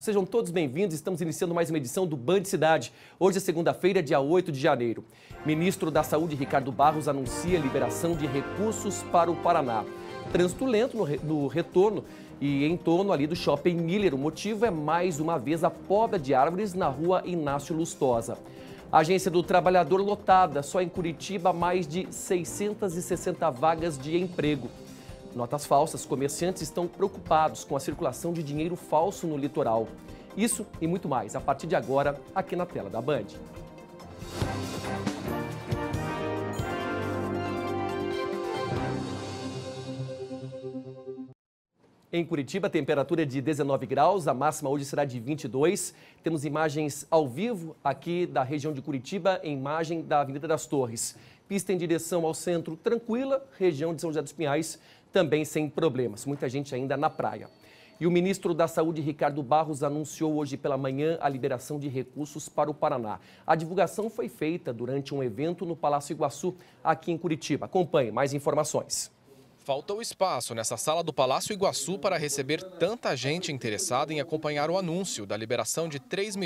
Sejam todos bem-vindos, estamos iniciando mais uma edição do Band Cidade. Hoje é segunda-feira, dia 8 de janeiro. Ministro da Saúde, Ricardo Barros, anuncia a liberação de recursos para o Paraná. Trânsito lento no retorno e em torno ali do Shopping Miller. O motivo é, mais uma vez, a poda de árvores na rua Inácio Lustosa. A Agência do Trabalhador lotada, só em Curitiba, mais de 660 vagas de emprego. Notas falsas, comerciantes estão preocupados com a circulação de dinheiro falso no litoral. Isso e muito mais, a partir de agora, aqui na tela da Band. Em Curitiba, a temperatura é de 19 graus, a máxima hoje será de 22. Temos imagens ao vivo aqui da região de Curitiba, imagem da Avenida das Torres. Pista em direção ao centro tranquila, região de São José dos Pinhais também sem problemas. Muita gente ainda na praia. E o ministro da Saúde, Ricardo Barros, anunciou hoje pela manhã a liberação de recursos para o Paraná. A divulgação foi feita durante um evento no Palácio Iguaçu, aqui em Curitiba. Acompanhe mais informações. Faltou espaço nessa sala do Palácio Iguaçu para receber tanta gente interessada em acompanhar o anúncio da liberação de R$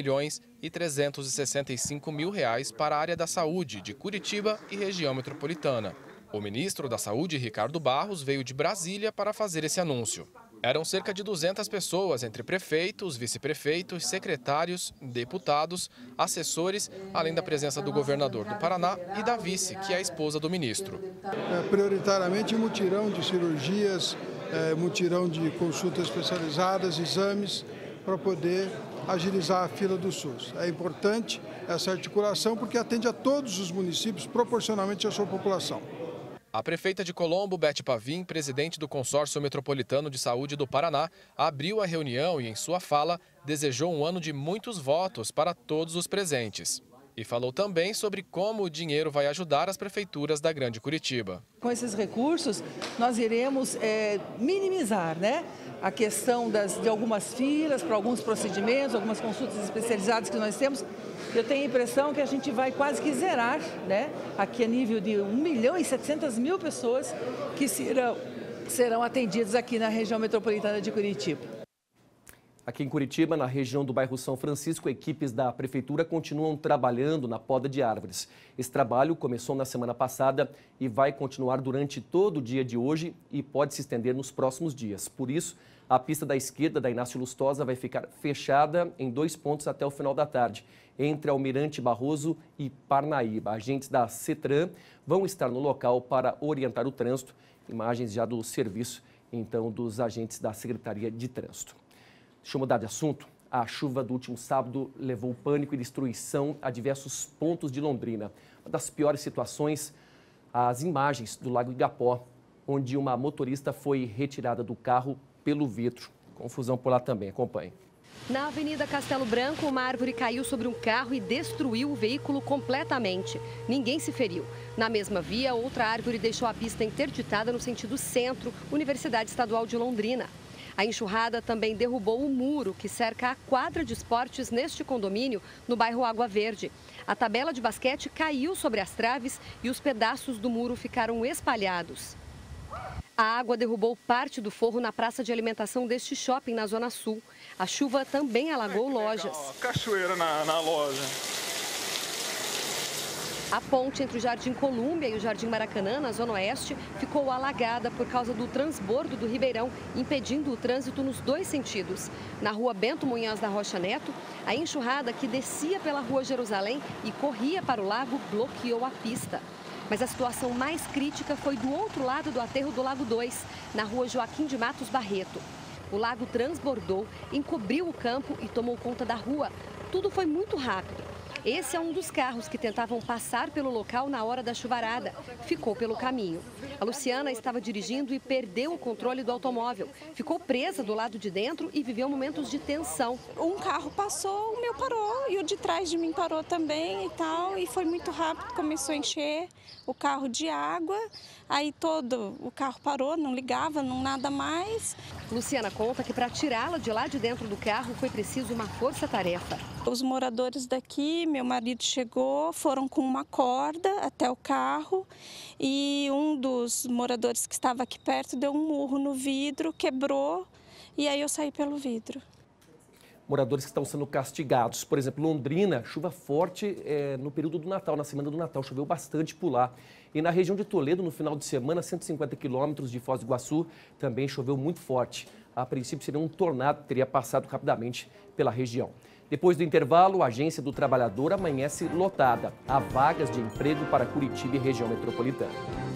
3.365.000 para a área da saúde de Curitiba e região metropolitana. O ministro da Saúde, Ricardo Barros, veio de Brasília para fazer esse anúncio. Eram cerca de 200 pessoas, entre prefeitos, vice-prefeitos, secretários, deputados, assessores, além da presença do governador do Paraná e da vice, que é a esposa do ministro. Prioritariamente mutirão de cirurgias, mutirão de consultas especializadas, exames, para poder agilizar a fila do SUS. É importante essa articulação porque atende a todos os municípios proporcionalmente à sua população. A prefeita de Colombo, Beth Pavim, presidente do Consórcio Metropolitano de Saúde do Paraná, abriu a reunião e, em sua fala, desejou um ano de muitos votos para todos os presentes. E falou também sobre como o dinheiro vai ajudar as prefeituras da Grande Curitiba. Com esses recursos, nós iremos minimizar, a questão de algumas filas para alguns procedimentos, algumas consultas especializadas que nós temos. Eu tenho a impressão que a gente vai quase que zerar, aqui a nível de 1.700.000 pessoas que serão atendidas aqui na região metropolitana de Curitiba. Aqui em Curitiba, na região do bairro São Francisco, equipes da prefeitura continuam trabalhando na poda de árvores. Esse trabalho começou na semana passada e vai continuar durante todo o dia de hoje e pode se estender nos próximos dias. Por isso, a pista da esquerda da Inácio Lustosa vai ficar fechada em 2 pontos até o final da tarde, entre Almirante Barroso e Parnaíba. Agentes da CETRAN vão estar no local para orientar o trânsito. Imagens já do serviço, então, dos agentes da Secretaria de Trânsito. Deixa eu mudar de assunto. A chuva do último sábado levou pânico e destruição a diversos pontos de Londrina. Uma das piores situações, as imagens do Lago Igapó, onde uma motorista foi retirada do carro pelo vidro. Confusão por lá também, acompanhe. Na Avenida Castelo Branco, uma árvore caiu sobre um carro e destruiu o veículo completamente. Ninguém se feriu. Na mesma via, outra árvore deixou a pista interditada no sentido centro, Universidade Estadual de Londrina. A enxurrada também derrubou o muro que cerca a quadra de esportes neste condomínio, no bairro Água Verde. A tabela de basquete caiu sobre as traves e os pedaços do muro ficaram espalhados. A água derrubou parte do forro na praça de alimentação deste shopping na Zona Sul. A chuva também alagou lojas. Cachoeira na loja. A ponte entre o Jardim Colúmbia e o Jardim Maracanã, na Zona Oeste, ficou alagada por causa do transbordo do Ribeirão, impedindo o trânsito nos 2 sentidos. Na rua Bento Munhoz da Rocha Neto, a enxurrada que descia pela rua Jerusalém e corria para o lago bloqueou a pista. Mas a situação mais crítica foi do outro lado do aterro do Lago 2, na rua Joaquim de Matos Barreto. O lago transbordou, encobriu o campo e tomou conta da rua. Tudo foi muito rápido. Esse é um dos carros que tentavam passar pelo local na hora da chuvarada. Ficou pelo caminho. A Luciana estava dirigindo e perdeu o controle do automóvel. Ficou presa do lado de dentro e viveu momentos de tensão. Um carro passou, o meu parou e o de trás de mim parou também e tal. E foi muito rápido, começou a encher o carro de água. Aí todo o carro parou, não ligava, não nada mais. Luciana conta que para tirá-la de lá de dentro do carro foi preciso uma força-tarefa. Os moradores daqui, meu marido chegou, foram com uma corda até o carro e um dos moradores que estava aqui perto deu um murro no vidro, quebrou e aí eu saí pelo vidro. moradores que estão sendo castigados. Por exemplo, Londrina, chuva forte no período do Natal, na semana do Natal, choveu bastante por lá. E na região de Toledo, no final de semana, 150 quilômetros de Foz do Iguaçu, também choveu muito forte. A princípio, seria um tornado que teria passado rapidamente pela região. Depois do intervalo, a Agência do Trabalhador amanhece lotada. Há vagas de emprego para Curitiba e região metropolitana.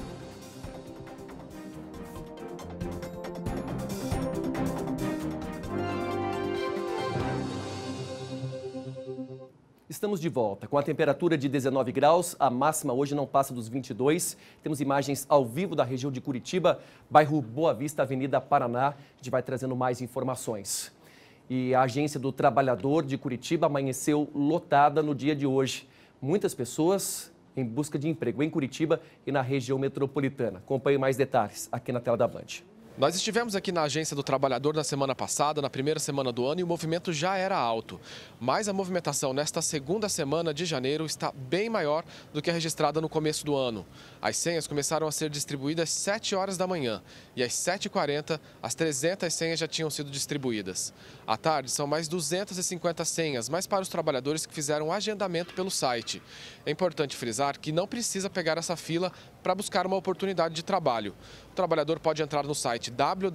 Estamos de volta. Com a temperatura de 19 graus, a máxima hoje não passa dos 22. Temos imagens ao vivo da região de Curitiba, bairro Boa Vista, Avenida Paraná. A gente vai trazendo mais informações. E a Agência do Trabalhador de Curitiba amanheceu lotada no dia de hoje. Muitas pessoas em busca de emprego em Curitiba e na região metropolitana. Acompanhe mais detalhes aqui na tela da Band. Nós estivemos aqui na Agência do Trabalhador na semana passada, na primeira semana do ano, e o movimento já era alto. Mas a movimentação nesta segunda semana de janeiro está bem maior do que a registrada no começo do ano. As senhas começaram a ser distribuídas às 7 horas da manhã e às 7h40 as 300 senhas já tinham sido distribuídas. À tarde são mais 250 senhas, mas para os trabalhadores que fizeram o agendamento pelo site. É importante frisar que não precisa pegar essa fila para buscar uma oportunidade de trabalho. O trabalhador pode entrar no site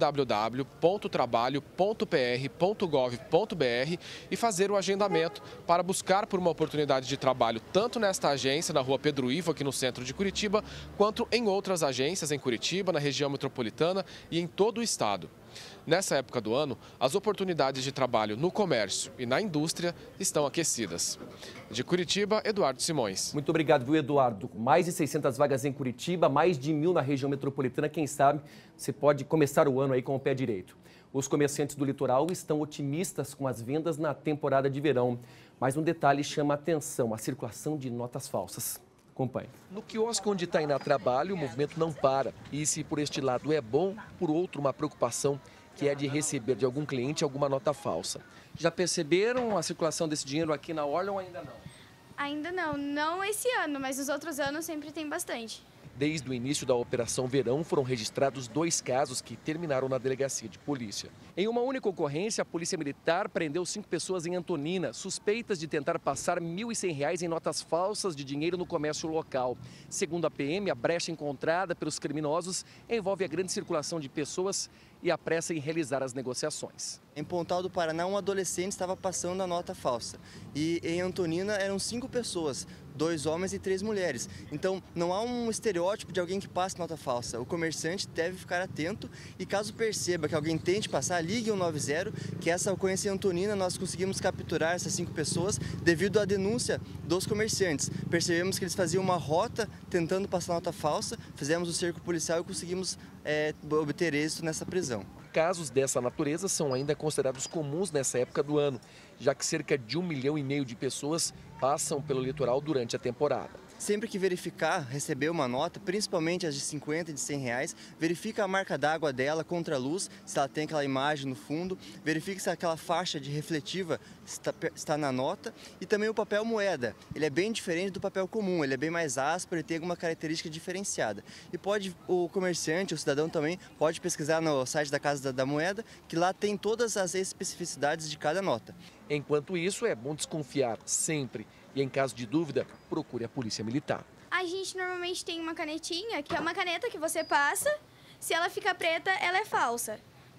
www.trabalho.pr.gov.br e fazer o agendamento para buscar por uma oportunidade de trabalho tanto nesta agência, na rua Pedro Ivo, aqui no centro de Curitiba, quanto em outras agências em Curitiba, na região metropolitana e em todo o estado. Nessa época do ano, as oportunidades de trabalho no comércio e na indústria estão aquecidas. De Curitiba, Eduardo Simões. Muito obrigado, viu, Eduardo? Mais de 600 vagas em Curitiba, mais de 1.000 na região metropolitana. Quem sabe você pode começar o ano aí com o pé direito. Os comerciantes do litoral estão otimistas com as vendas na temporada de verão. Mas um detalhe chama a atenção: a circulação de notas falsas. Acompanhe. No quiosque onde Tainá trabalha, o movimento não para. E se por este lado é bom, por outro uma preocupação, que é de receber de algum cliente alguma nota falsa. Já perceberam a circulação desse dinheiro aqui na Orla ou ainda não? Ainda não, não esse ano, mas os outros anos sempre tem bastante. Desde o início da Operação Verão, foram registrados 2 casos que terminaram na delegacia de polícia. Em uma única ocorrência, a Polícia Militar prendeu 5 pessoas em Antonina, suspeitas de tentar passar R$ 1.100 em notas falsas de dinheiro no comércio local. Segundo a PM, a brecha encontrada pelos criminosos envolve a grande circulação de pessoas e a pressa em realizar as negociações. Em Pontal do Paraná, um adolescente estava passando a nota falsa. E em Antonina eram 5 pessoas, 2 homens e 3 mulheres. Então não há um estereótipo de alguém que passe nota falsa. O comerciante deve ficar atento e caso perceba que alguém tente passar, ligue 190, que essa ocorrência em Antonina nós conseguimos capturar essas 5 pessoas devido à denúncia dos comerciantes. Percebemos que eles faziam uma rota tentando passar nota falsa, fizemos o cerco policial e conseguimos obter êxito nessa prisão. Casos dessa natureza são ainda considerados comuns nessa época do ano, já que cerca de 1,5 milhão de pessoas passam pelo litoral durante a temporada. Sempre que verificar, receber uma nota, principalmente as de 50 e de 100 reais, verifica a marca d'água dela contra a luz, se ela tem aquela imagem no fundo, verifica se aquela faixa de refletiva está na nota e também o papel moeda. Ele é bem diferente do papel comum, ele é bem mais áspero e tem alguma característica diferenciada. E o comerciante, o cidadão também, pode pesquisar no site da Casa da Moeda, que lá tem todas as especificidades de cada nota. Enquanto isso, é bom desconfiar sempre. E em caso de dúvida, procure a Polícia Militar. A gente normalmente tem uma canetinha, que é uma caneta que você passa. Se ela ficar preta, ela é falsa.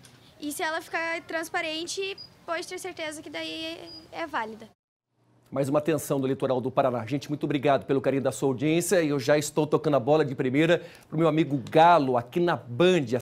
E se ela ficar transparente, pode ter certeza que daí é válida. Mais uma atenção do litoral do Paraná. Gente, muito obrigado pelo carinho da sua audiência. E eu já estou tocando a bola de primeira para o meu amigo Galo, aqui na Band.